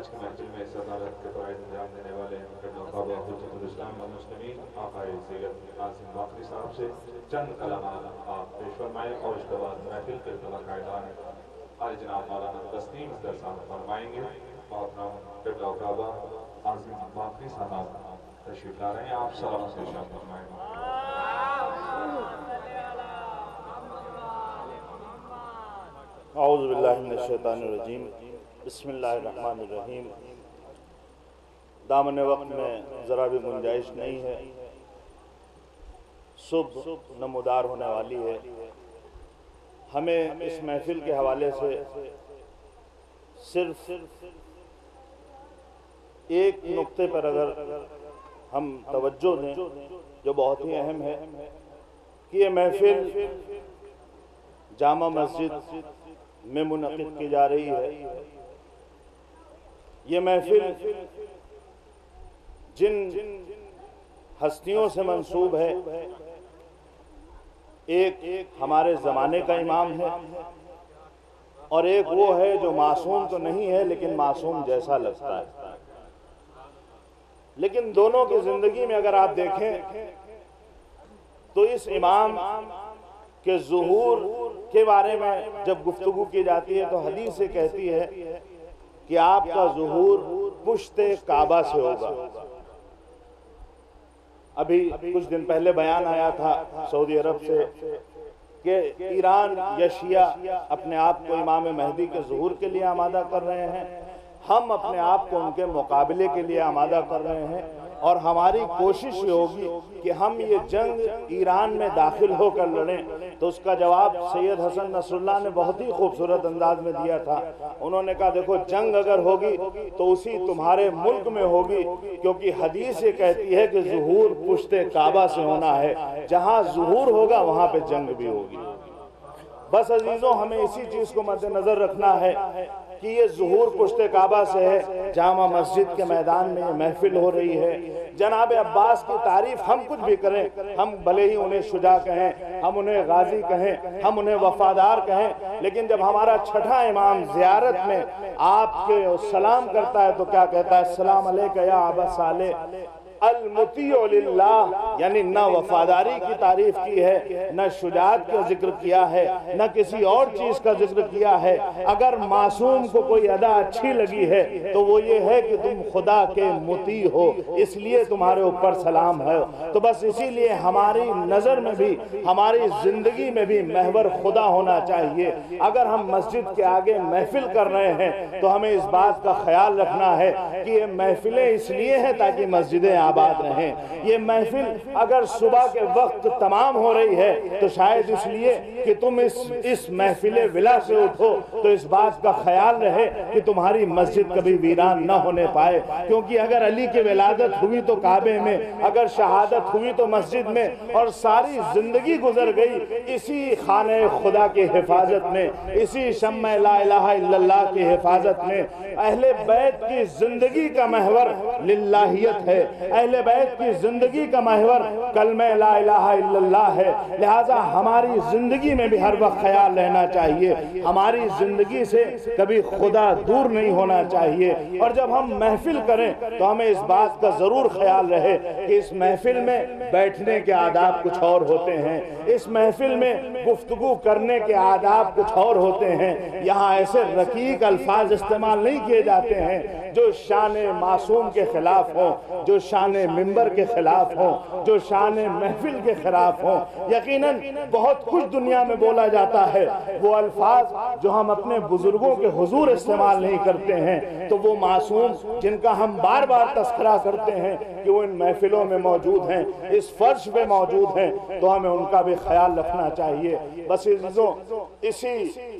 آج کی محفل میں صدارت کے فرائض انجام دینے والے بابا حجت الاسلام والمسلمین آقا سید عاصم باقری صاحب سے چند کلمات آپ پیش فرمائیں اور اس کے بعد محفل کے قائدان آج جناب مولانا تسلیم اصغر صاحب فرمائیں گے۔ محترم قبلہ کعبہ عاصم باقری صاحب تشریف لا رہے ہیں، آپ سلام سے ارشاد فرمائیں۔ اعوذ باللہ من الشیطان الرجیم، بسم اللہ الرحمن الرحیم۔ دامن وقت میں ذرا بھی گنجائش نہیں ہے، صبح نمودار ہونے والی ہے۔ ہمیں اس محفل کے حوالے سے صرف ایک نقطے پر اگر ہم توجہ دیں جو بہت ہی اہم ہے کہ یہ محفل جامع مسجد میں منعقد کی جا رہی ہے۔ یہ محفل جن ہستیوں سے منسوب ہے، ایک ہمارے زمانے کا امام ہے اور ایک وہ ہے جو معصوم تو نہیں ہے لیکن معصوم جیسا لگتا ہے۔ لیکن دونوں کی زندگی میں اگر آپ دیکھیں تو اس امام کہ ظہور کے بارے میں جب گفتگو کی جاتی ہے تو حدیث سے کہتی ہے کہ آپ کا ظہور پشت کعبہ سے ہوگا۔ ابھی کچھ دن پہلے بیان آیا تھا سعودی عرب سے کہ ایران یا شیعہ اپنے آپ کو امام مہدی کے ظہور کے لیے آمادہ کر رہے ہیں، ہم اپنے آپ کو ان کے مقابلے کے لیے آمادہ کر رہے ہیں، اور ہماری کوشش یہ ہوگی کہ ہم یہ جنگ ایران میں داخل ہو کر لڑیں۔ تو اس کا جواب سید حسن نصر اللہ نے بہت ہی خوبصورت انداز میں دیا تھا۔ انہوں نے کہا دیکھو جنگ اگر ہوگی تو اسی تمہارے ملک میں ہوگی، کیونکہ حدیث یہ کہتی ہے کہ ظہور پشت کعبہ سے ہونا ہے، جہاں ظہور ہوگا وہاں پہ جنگ بھی ہوگی۔ بس عزیزوں، ہمیں اسی چیز کو مد نظر رکھنا ہے کہ یہ ظہور پشت کعبہ سے ہے۔ جامع مسجد کے میدان میں یہ محفل ہو رہی ہے۔ جناب عباس کی تعریف ہم کچھ بھی کریں، ہم بھلے ہی انہیں شجاع کہیں، ہم انہیں غازی کہیں، ہم انہیں وفادار کہیں، لیکن جب ہمارا چھٹا امام زیارت میں آپ کے سلام کرتا ہے تو کیا کہتا ہے؟ السلام علیکہ یا ابا صالح المطیع للہ، یعنی نہ وفاداری کی تعریف کی ہے، نہ شجاعت کا ذکر کیا ہے، نہ کسی اور چیز کا ذکر کیا ہے۔ اگر معصوم کو کوئی ادا اچھی لگی ہے تو وہ یہ ہے کہ تم خدا کے مطیع ہو، اس لیے تمہارے اوپر سلام ہے۔ تو بس اسی لیے ہماری نظر میں بھی، ہماری زندگی میں بھی محور خدا ہونا چاہیے۔ اگر ہم مسجد کے آگے محفل کر رہے ہیں تو ہمیں اس بات کا خیال رکھنا ہے کہ یہ محفلیں اس لیے ہیں تاکہ مسجدیں آباد رہیں۔ یہ محفل اگر صبح کے وقت تمام ہو رہی ہے تو شاید اس لیے کہ تم اس محفل ولا سے اٹھو تو اس بات کا خیال رہے کہ تمہاری مسجد کبھی ویران نہ ہونے پائے، کیونکہ اگر علی کی ولادت ہوئی تو کعبے میں، اگر شہادت ہوئی تو مسجد میں، اور ساری زندگی گزر گئی اسی خانہ خدا کی حفاظت میں، اسی شمع لا الہ الا اللہ کی حفاظت میں۔ اہل بیت کی زندگی کا محور للہیت ہے، اہل بیت کی زندگی کا محور کلمہ لا الہ الا اللہ ہے۔ لہٰذا ہماری زندگی میں بھی ہر وقت خیال رہنا چاہیے، ہماری زندگی سے کبھی خدا دور نہیں ہونا چاہیے۔ اور جب ہم محفل کریں تو ہمیں اس بات کا ضرور خیال رہے کہ اس محفل میں بیٹھنے کے آداب کچھ اور ہوتے ہیں، اس محفل میں گفتگو کرنے کے آداب کچھ اور ہوتے ہیں۔ یہاں ایسے رقیق الفاظ استعمال نہیں کیے جاتے ہیں جو شان معصوم کے خلاف ہوں، جو شان منبر کے خلاف ہوں، جو شان محفل کے خلاف ہوں۔ یقیناً بہت کچھ دنیا میں بولا جاتا ہے، وہ الفاظ جو ہم اپنے بزرگوں کے حضور استعمال نہیں کرتے ہیں تو وہ معصوم جن کا ہم بار بار تذکرہ کرتے ہیں کہ وہ ان محفلوں میں موجود ہیں، اس فرش پہ موجود ہیں، تو ہمیں ان کا بھی خیال رکھنا چاہیے۔ بس عزیزوں، اسی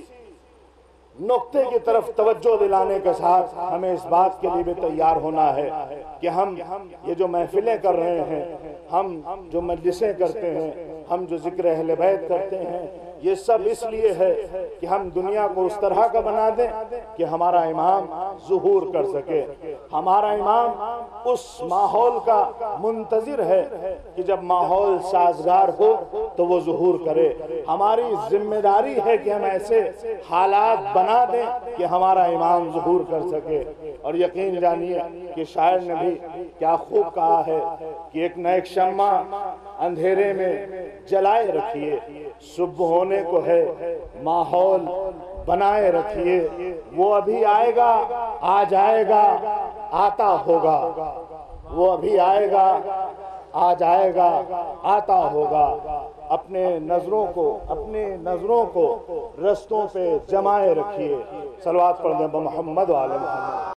نقطے کی طرف توجہ دلانے کے ساتھ ہمیں اس بات کے لیے بھی تیار ہونا ہے کہ ہم یہ جو محفلیں کر رہے ہیں، ہم جو مجلسیں کرتے ہیں، ہم جو ذکر اہل بیت کرتے ہیں، یہ سب اس لیے ہے کہ ہم دنیا کو اس طرح کا بنا دیں کہ ہمارا امام ظہور کر سکے۔ ہمارا امام اس ماحول کا منتظر ہے کہ جب ماحول سازگار ہو تو وہ ظہور کرے۔ ہماری ذمہ داری ہے کہ ہم ایسے حالات بنا دیں کہ ہمارا امام ظہور کر سکے۔ اور یقین جانیے کہ شاعر نے بھی کیا خوب کہا ہے کہ ایک نہ ایک شمع اندھیرے میں جلائے رکھیے، صبح ہونے کو ہے ماحول بنائے رکھیے، وہ ابھی آئے گا آ جائے گا آتا ہوگا، وہ ابھی آئے گا آ جائے گا آتا ہوگا۔ اپنے نظروں کو رستوں پہ جمائے رکھیے۔ صلوات پڑھ دیں محمد و آل محمد۔